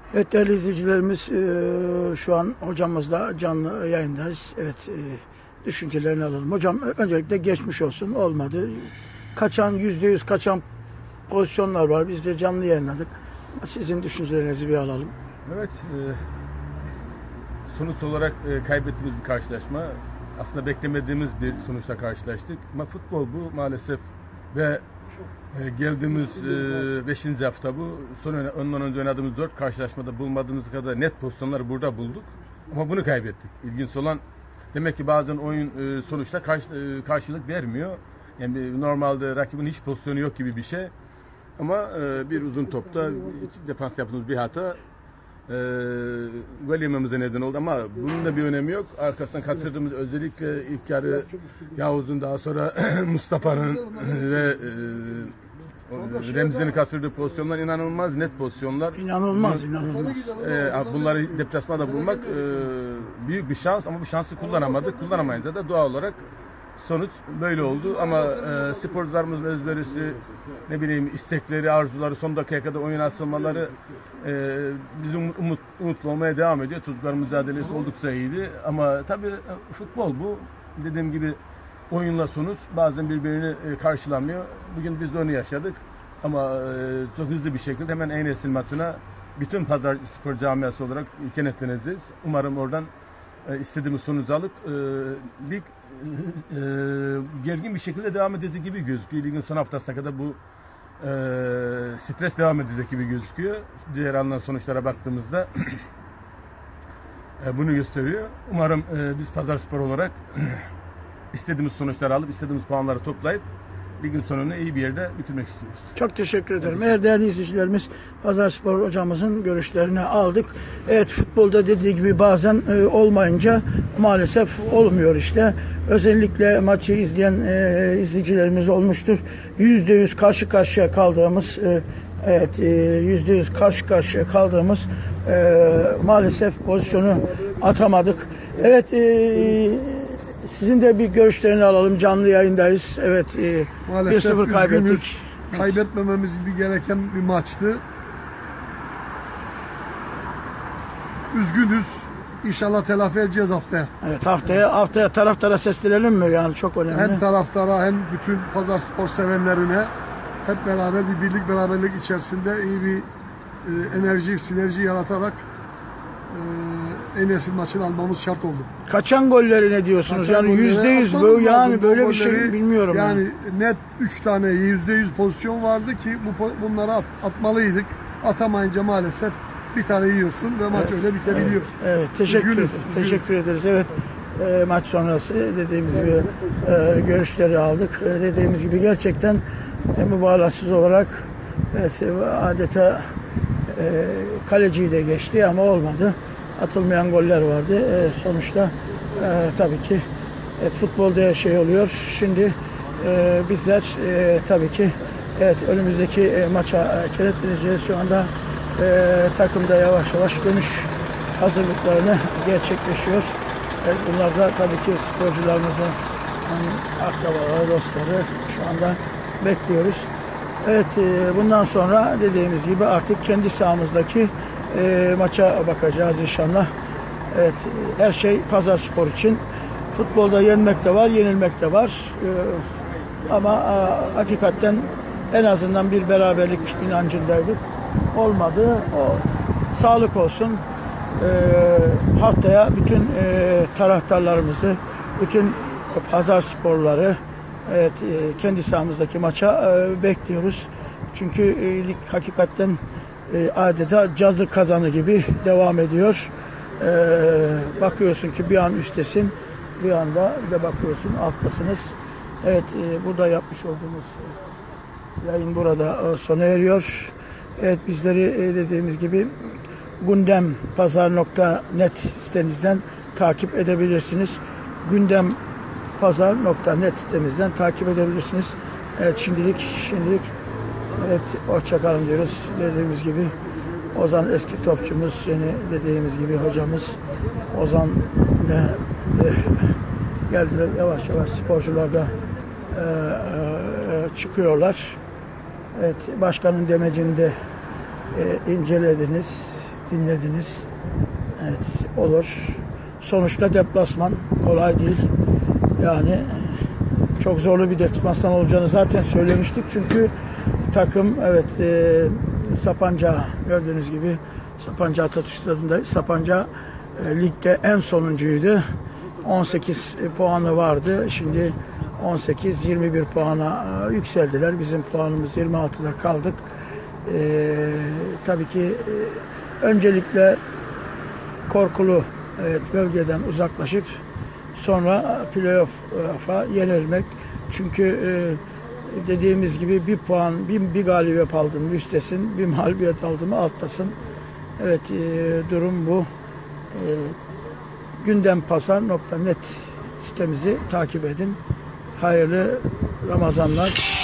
Evet değerli izleyicilerimiz, şu an hocamızla canlı yayındayız. Evet, düşüncelerini alalım. Hocam öncelikle geçmiş olsun, olmadı. Kaçan, %100 kaçan pozisyonlar var. Biz de canlı yayınladık. Sizin düşüncelerinizi bir alalım. Evet, sonuç olarak kaybettiğimiz bir karşılaşma. Aslında beklemediğimiz bir sonuçla karşılaştık. Ama futbol bu maalesef ve geldiğimiz 5. hafta bu. Ondan önce oynadığımız 4 karşılaşmada bulmadığımız kadar net pozisyonları burada bulduk. Ama bunu kaybettik. İlginç olan demek ki bazen oyun sonuçta karşılık vermiyor. Yani normalde rakibin hiç pozisyonu yok gibi bir şey. Ama bir uzun topta defans yaptığımız bir hata gol yememize neden oldu ama bunun da bir önemi yok. Arkasından kaçırdığımız özellikle ilk yarı Yavuz'un, daha sonra Mustafa'nın ve Remzi'nin kaçırdığı pozisyonlar inanılmaz net pozisyonlar. İnanılmaz. Bunları deplasmanda bulmak büyük bir şans ama bu şansı kullanamadık. Kullanamayınca da doğal olarak sonuç böyle oldu ama sporcularımızın özverisi, ne bileyim istekleri, arzuları, son dakikaya kadar oyun asılmaları bizi umutlu olmaya devam ediyor. Çocukların mücadelesi oldukça iyiydi ama tabii futbol bu. Dediğim gibi oyunla sonuç bazen birbirini karşılamıyor. Bugün biz de onu yaşadık ama çok hızlı bir şekilde hemen Eynesil maçına bütün Pazar Spor camiası olarak kenetleneceğiz. Umarım oradan istediğimiz sonucu alıp lig gergin bir şekilde devam edecek gibi gözüküyor. Ligin son haftasına kadar bu stres devam edecek gibi gözüküyor. Diğer alınan sonuçlara baktığımızda bunu gösteriyor. Umarım biz Pazarspor olarak istediğimiz sonuçları alıp istediğimiz puanları toplayıp ligin sonunu iyi bir yerde bitirmek istiyoruz. Çok teşekkür ederim. Eğer değerli izleyicilerimiz, Pazarspor hocamızın görüşlerini aldık. Evet, futbolda dediği gibi bazen olmayınca maalesef olmuyor işte. Özellikle maçı izleyen izleyicilerimiz olmuştur. %100 karşı karşıya kaldığımız %100 karşı karşıya kaldığımız maalesef pozisyonu atamadık. Evet, sizin de bir görüşlerini alalım. Canlı yayındayız. Evet, 1-0 kaybettik. Kaybetmememiz gereken bir maçtı. Üzgünüz. İnşallah telafi edeceğiz haftaya. Evet, haftaya taraftara seslenelim mi? Yani çok önemli. Hem taraftara hem bütün Pazarspor sevenlerine hep beraber bir birlik beraberlik içerisinde iyi bir enerji, sinerji yaratarak Eynesil maçını almamız şart oldu. Kaçan golleri ne diyorsunuz? Kaçan yani %100 böyle, yani böyle bir şey bilmiyorum. Yani net 3 tane %100 pozisyon vardı ki bunları atmalıydık. Atamayınca maalesef bir tane yiyorsun ve maç öyle bitebiliyor. Evet, teşekkür ederiz. Evet, maç sonrası dediğimiz gibi görüşleri aldık. Dediğimiz gibi gerçekten mübalağasız olarak adeta kaleciyi de geçti ama olmadı. Atılmayan goller vardı. Sonuçta tabii ki futbolda her şey oluyor. Şimdi bizler tabii ki önümüzdeki maça kilitleneceğiz. Şu anda takımda yavaş yavaş dönüş hazırlıklarını gerçekleşiyor. Bunlar da tabii ki sporcularımızın akrabaları, dostları şu anda bekliyoruz. Evet, bundan sonra dediğimiz gibi artık kendi sahamızdaki maça bakacağız inşallah. Evet, her şey Pazarspor için. Futbolda yenmek de var, yenilmek de var. Ama hakikaten en azından bir beraberlik inancındaydık. Olmadı. Sağlık olsun. Haftaya bütün taraftarlarımızı, bütün Pazarsporları kendi sahamızdaki maça bekliyoruz. Çünkü lig hakikaten adeta cazı kazanı gibi devam ediyor. Bakıyorsun ki bir an üstesin, bir anda bir de bakıyorsun alttasınız. Evet, burada yapmış olduğumuz yayın burada sona eriyor. Evet, bizleri dediğimiz gibi gündempazar.net sitemizden takip edebilirsiniz. Gündempazar.net sitemizden takip edebilirsiniz. Evet, şimdilik evet, hoşça kalın diyoruz. Dediğimiz gibi Ozan eski topçumuz, yeni dediğimiz gibi hocamız Ozan geldiler. Yavaş yavaş sporcular da çıkıyorlar. Evet, başkanın demecini de incelediniz. dinlediniz. Evet, olur. Sonuçta deplasman kolay değil. Yani çok zorlu bir deplasman olacağını zaten söylemiştik. Çünkü takım Sapanca, gördüğünüz gibi Sapanca Atatürk Stadı'nda, Sapanca ligde en sonuncuydu. 18 puanı vardı. Şimdi 18-21 puana yükseldiler. Bizim puanımız 26'da kaldık. Tabii ki öncelikle korkulu bölgeden uzaklaşıp sonra playoff'a yenilmek. Çünkü dediğimiz gibi bir puan, bir galibiyet aldın mı üstesin, bir mağlubiyet aldın mı alttasın. Evet, durum bu. Gündempazar.net sitemizi takip edin. Hayırlı Ramazanlar.